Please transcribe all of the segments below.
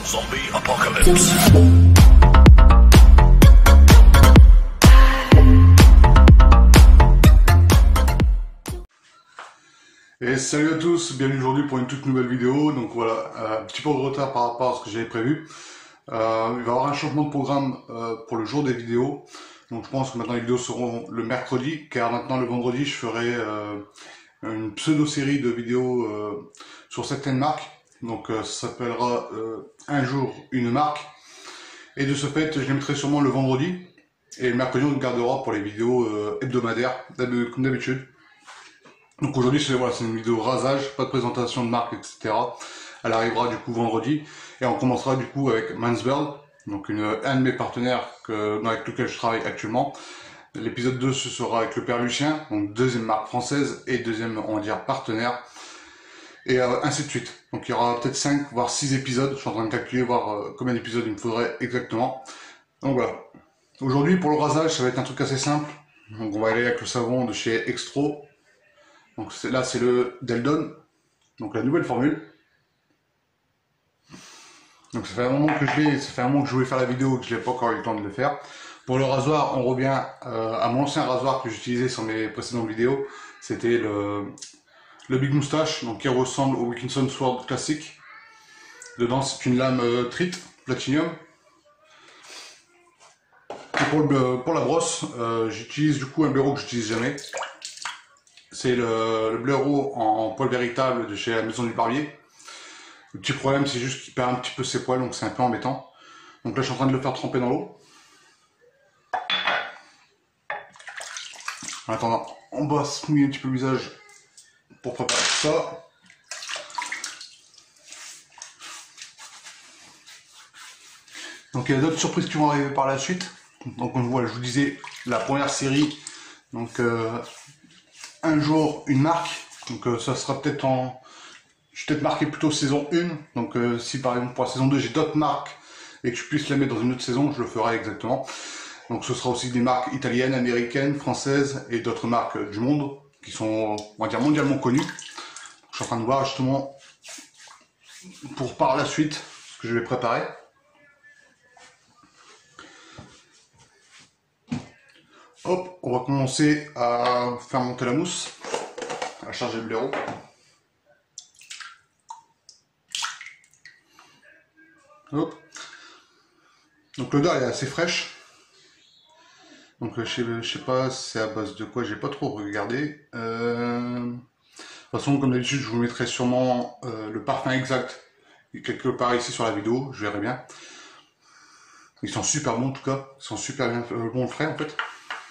Zombie Apocalypse. Et salut à tous, bienvenue aujourd'hui pour une toute nouvelle vidéo. Donc voilà, un petit peu de retard par rapport à ce que j'avais prévu. Il va y avoir un changement de programme pour le jour des vidéos. Donc je pense que maintenant les vidéos seront le mercredi, car maintenant le vendredi je ferai une pseudo-série de vidéos sur certaines marques. Donc ça s'appellera un jour une marque. Et de ce fait, je les mettrai sûrement le vendredi. Et le mercredi, on le gardera pour les vidéos hebdomadaires, comme d'habitude. Donc aujourd'hui, c'est une vidéo rasage, pas de présentation de marque, etc. Elle arrivera du coup vendredi. Et on commencera du coup avec Mansberg, donc un de mes partenaires avec lequel je travaille actuellement. L'épisode 2, ce sera avec le Père Lucien, donc deuxième marque française et deuxième, on va dire, partenaire. Et ainsi de suite. Donc il y aura peut-être 5 voire 6 épisodes. Je suis en train de calculer, voir combien d'épisodes il me faudrait exactement. Donc voilà. Aujourd'hui pour le rasage, ça va être un truc assez simple. Donc on va aller avec le savon de chez Extro. Donc là c'est le Deldon. Donc la nouvelle formule. Donc ça fait un moment que je voulais faire la vidéo et que je n'ai pas encore eu le temps de le faire. Pour le rasoir, on revient à mon ancien rasoir que j'utilisais sur mes précédentes vidéos. C'était le Big Moustache, donc qui ressemble au Wilkinson Sword classique. Dedans, c'est une lame Trit Platinum. Et pour la brosse, j'utilise du coup un blaireau que j'utilise jamais. C'est le blaireau en poil véritable de chez la Maison du Barbier. Le petit problème, c'est juste qu'il perd un petit peu ses poils, donc c'est un peu embêtant. Donc là, je suis en train de le faire tremper dans l'eau. En attendant, on va se mouiller un petit peu le visage pour préparer tout ça. Donc il y a d'autres surprises qui vont arriver par la suite. Donc voilà, je vous disais, la première série, donc un jour une marque. Donc ça sera peut-être je vais peut-être marquer plutôt saison 1. Donc si par exemple pour la saison 2 j'ai d'autres marques et que je puisse les mettre dans une autre saison, je le ferai exactement. Donc ce sera aussi des marques italiennes, américaines, françaises et d'autres marques du monde qui sont, on va dire, mondialement connues. Je suis en train de voir justement pour par la suite ce que je vais préparer. Hop, on va commencer à faire monter la mousse, à charger le blaireau. Hop. Donc l'odeur est assez fraîche. Donc je sais pas c'est à base de quoi, j'ai pas trop regardé. De toute façon, comme d'habitude, je vous mettrai sûrement le parfum exact quelque part ici sur la vidéo, je verrai bien. Ils sont super bons en tout cas, ils sont super bien bons frais en fait.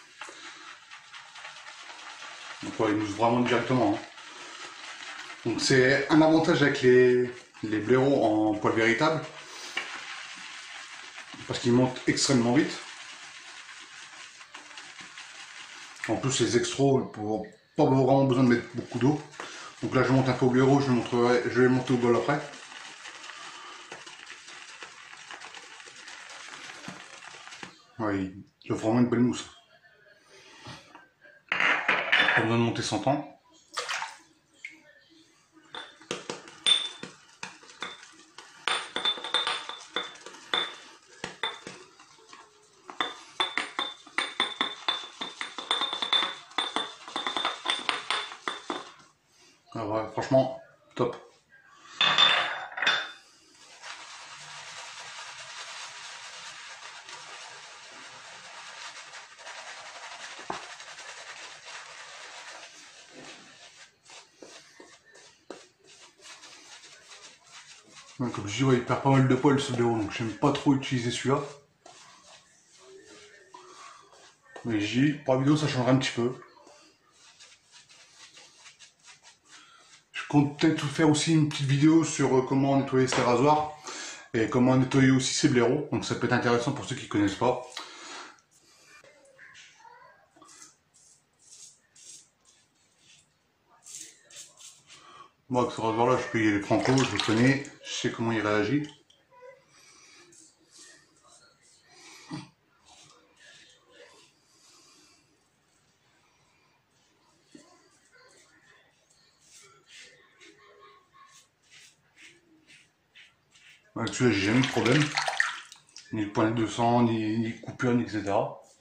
Donc ouais, ils moussent vraiment directement. Hein. Donc c'est un avantage avec les blaireaux en poil véritable. Parce qu'ils montent extrêmement vite. En plus les extros, pour pas vraiment besoin de mettre beaucoup d'eau. Donc là je monte un peu au blaireau, je vais monter au bol après. Ouais, il offre vraiment une belle mousse. Pas besoin de monter 100 ans. Ah ouais, franchement, top. Comme je dis, ouais, il perd pas mal de poils ce blaireau, donc j'aime pas trop utiliser celui-là. Mais j'ai dit, pour la vidéo ça changera un petit peu. Je compte peut-être faire aussi une petite vidéo sur comment nettoyer ces rasoirs et comment nettoyer aussi ces blaireaux, donc ça peut être intéressant pour ceux qui connaissent pas. Moi avec ce rasoir là je peux y aller franco, je le connais, je sais comment il réagit. Avec celui-là, j'ai jamais eu de problème. Ni de pointe de sang, ni coupure, ni etc.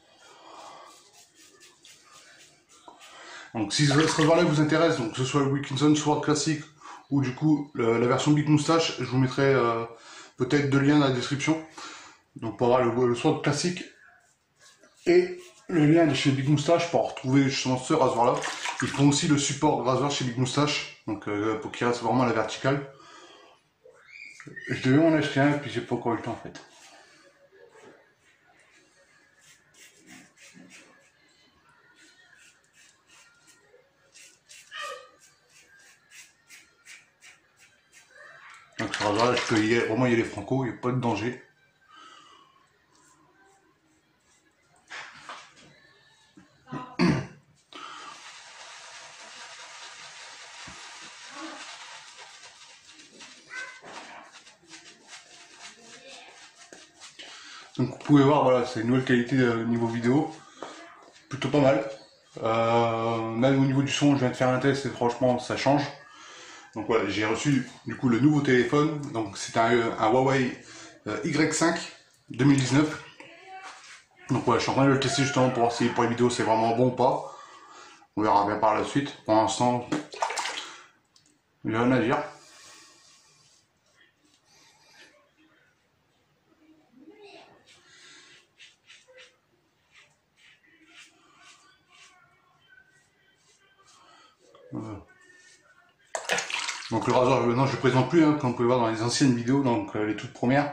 Donc si ce rasoir-là vous intéresse, donc que ce soit le Wilkinson Sword classique ou du coup la version Big Moustache, je vous mettrai peut-être 2 liens dans la description. Donc pour avoir le Sword classique et le lien de chez Big Moustache pour retrouver justement ce rasoir-là. Ils font aussi le support de rasoir chez Big Moustache, donc pour qu'il reste vraiment à la verticale. Je devais en acheter un et puis j'ai pas encore eu le temps en fait. Donc ce rasoir-là, je peux vraiment y aller franco, il n'y a pas de danger. Donc vous pouvez voir, voilà, c'est une nouvelle qualité niveau vidéo, plutôt pas mal. Même au niveau du son, je viens de faire un test et franchement ça change. Donc voilà, j'ai reçu du coup le nouveau téléphone, donc c'est un Huawei Y5 2019. Donc voilà, je suis en train de le tester justement pour voir si pour les vidéos c'est vraiment bon ou pas. On verra bien par la suite. Pour l'instant, il n'y a rien à dire. Voilà. Donc le rasoir, maintenant je ne le présente plus, hein, comme vous pouvez voir dans les anciennes vidéos, donc les toutes premières.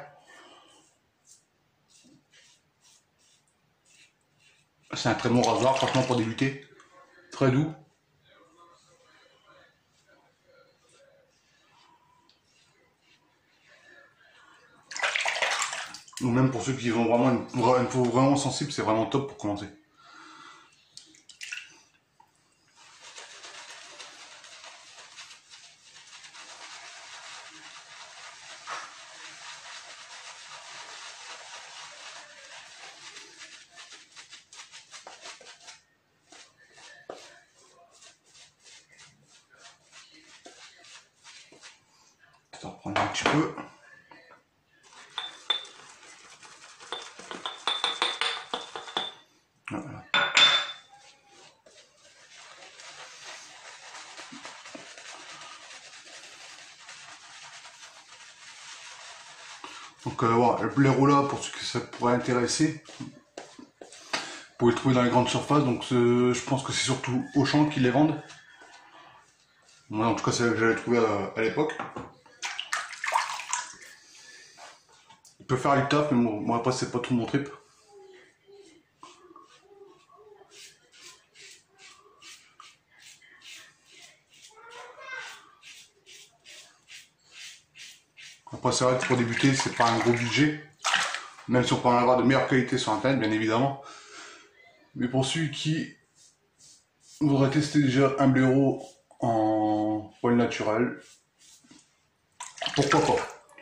C'est un très bon rasoir, franchement pour débuter. Très doux. Ou même pour ceux qui ont vraiment une peau vraiment sensible, c'est vraiment top pour commencer. Je vais reprendre un petit peu. Voilà. Donc voilà, le blaireau là, pour ceux que ça pourrait intéresser, vous pouvez le trouver dans les grandes surfaces, donc je pense que c'est surtout Auchan qui les vendent. Moi en tout cas c'est là que j'avais trouvé à l'époque. Il peut faire le taf, mais moi après c'est pas tout mon trip. Après c'est vrai que pour débuter c'est pas un gros budget, même si on peut en avoir de meilleure qualité sur internet bien évidemment. Mais pour celui qui voudrait tester déjà un blaireau en poil naturel, pourquoi pas.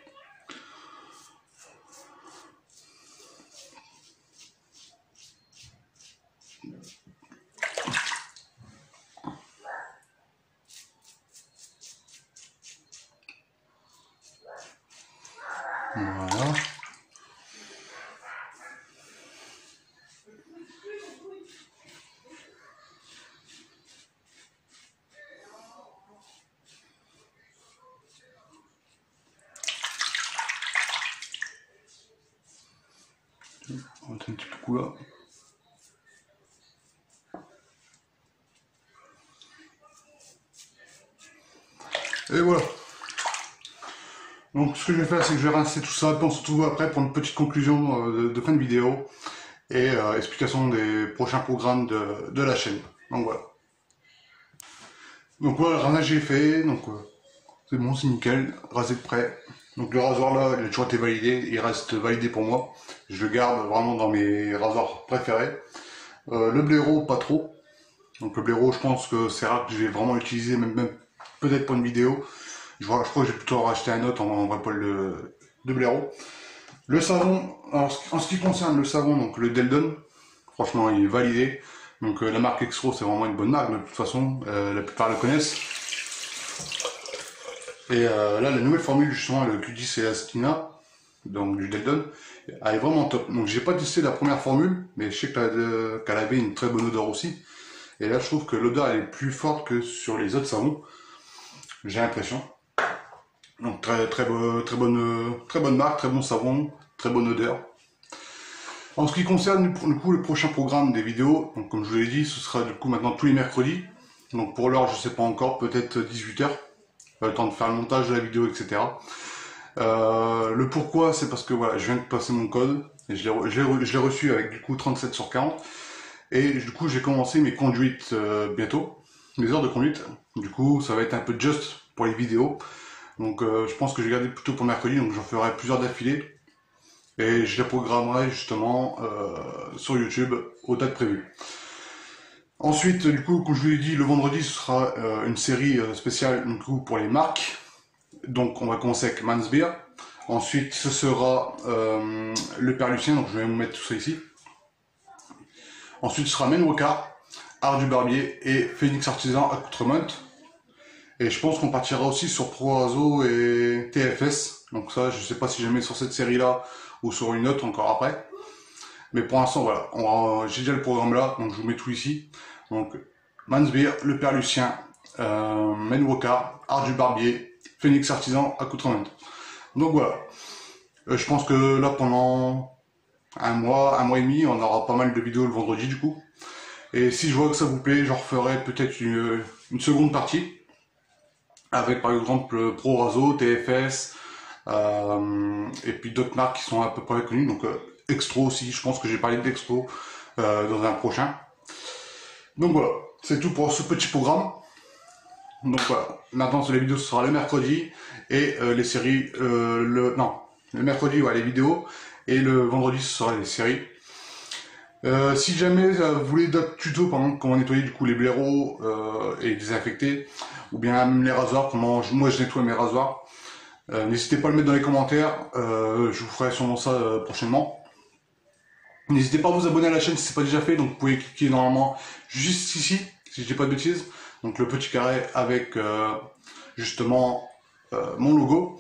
Voilà. On va mettre un petit peu de coup là. Et voilà. Donc ce que je vais faire, c'est que je vais rincer tout ça, puis on se retrouve après pour une petite conclusion de fin de vidéo et explication des prochains programmes de la chaîne. Donc voilà. Donc voilà, le rasage est fait, donc c'est bon, c'est nickel, rasé de près. Donc le rasoir là, il a toujours été validé, il reste validé pour moi. Je le garde vraiment dans mes rasoirs préférés. Le blaireau, pas trop. Donc le blaireau, je pense que c'est rare que je vais vraiment l'utiliser, même peut-être pour une vidéo. Je crois que j'ai plutôt racheté un autre en vrai poil de blaireau. Le savon, alors en ce qui concerne le savon, donc le Deldon, franchement il est validé. Donc la marque Extro c'est vraiment une bonne marque de toute façon, la plupart le connaissent. Et là, la nouvelle formule, justement, le Q10 Elastina, donc du Deldon, elle est vraiment top. Donc j'ai pas testé la première formule, mais je sais qu'elle avait une très bonne odeur aussi. Et là, je trouve que l'odeur elle est plus forte que sur les autres savons. J'ai l'impression. Donc très bonne marque, très bon savon, très bonne odeur. En ce qui concerne du coup le prochain programme des vidéos, donc comme je vous l'ai dit, ce sera du coup maintenant tous les mercredis. Donc pour l'heure, je sais pas encore, peut-être 18 h. Le temps de faire le montage de la vidéo, etc. Le pourquoi, c'est parce que voilà, je viens de passer mon code et je l'ai reçu avec du coup 37 sur 40. Et du coup, j'ai commencé mes conduites bientôt, mes heures de conduite. Du coup, ça va être un peu just pour les vidéos. Donc, je pense que je vais garder plutôt pour mercredi, donc j'en ferai plusieurs d'affilée. Et je les programmerai justement sur YouTube aux dates prévues. Ensuite, du coup, comme je vous l'ai dit, le vendredi, ce sera une série spéciale du coup, pour les marques. Donc, on va commencer avec Mansbeer. Ensuite, ce sera le Père Lucien, donc je vais vous mettre tout ça ici. Ensuite, ce sera Menwokar, Art du Barbier et Phoenix Artisan Accoutrement. Et je pense qu'on partira aussi sur Proraso et TFS. Donc ça, je sais pas si je mets sur cette série-là ou sur une autre encore après. Mais pour l'instant, voilà, j'ai déjà le programme là, donc je vous mets tout ici. Donc, Mansbeer, le Père Lucien, Menwokar, Art du Barbier, Phoenix Artisan Accoutrement. Donc voilà. Je pense que là, pendant un mois et demi, on aura pas mal de vidéos le vendredi du coup. Et si je vois que ça vous plaît, j'en referai peut-être une seconde partie. Avec par exemple Proraso, TFS, et puis d'autres marques qui sont à peu près connues. Donc Extro aussi, je pense que j'ai parlé d'Extro dans un prochain. Donc voilà, c'est tout pour ce petit programme. Donc voilà, maintenant les vidéos ce sera le mercredi et les séries, le mercredi ouais, les vidéos et le vendredi ce sera les séries. Si jamais vous voulez d'autres tutos, par exemple comment nettoyer du coup les blaireaux et désinfecter, ou bien même les rasoirs, comment moi je nettoie mes rasoirs, n'hésitez pas à le mettre dans les commentaires, je vous ferai sûrement ça prochainement. N'hésitez pas à vous abonner à la chaîne si c'est pas déjà fait, donc vous pouvez cliquer normalement juste ici, si je dis pas de bêtises, donc le petit carré avec justement mon logo.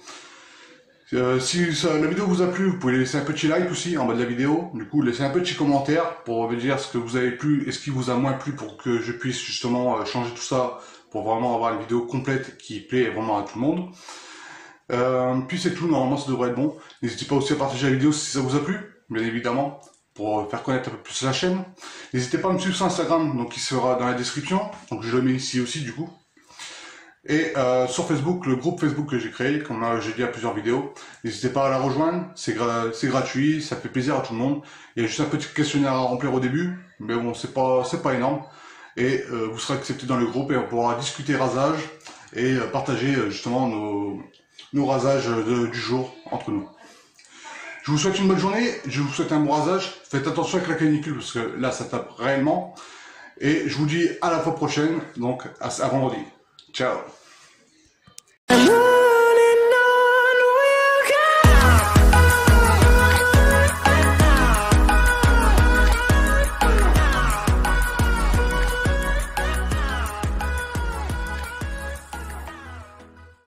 Si la vidéo vous a plu, vous pouvez laisser un petit like aussi en bas de la vidéo. Du coup, laissez un petit commentaire pour me dire ce que vous avez plu et ce qui vous a moins plu pour que je puisse justement changer tout ça pour vraiment avoir une vidéo complète qui plaît vraiment à tout le monde. Puis c'est tout, normalement ça devrait être bon. N'hésitez pas aussi à partager la vidéo si ça vous a plu, bien évidemment, pour faire connaître un peu plus la chaîne. N'hésitez pas à me suivre sur Instagram, donc il sera dans la description. Donc je le mets ici aussi du coup. Et sur Facebook, le groupe Facebook que j'ai créé, comme j'ai dit à plusieurs vidéos, n'hésitez pas à la rejoindre, c'est gratuit, ça fait plaisir à tout le monde. Il y a juste un petit questionnaire à remplir au début, mais bon, c'est pas énorme. Et vous serez accepté dans le groupe et on pourra discuter rasage et partager justement nos rasages du jour entre nous. Je vous souhaite une bonne journée, je vous souhaite un bon rasage. Faites attention avec la canicule parce que là ça tape réellement. Et je vous dis à la fois prochaine, donc à vendredi. Ciao.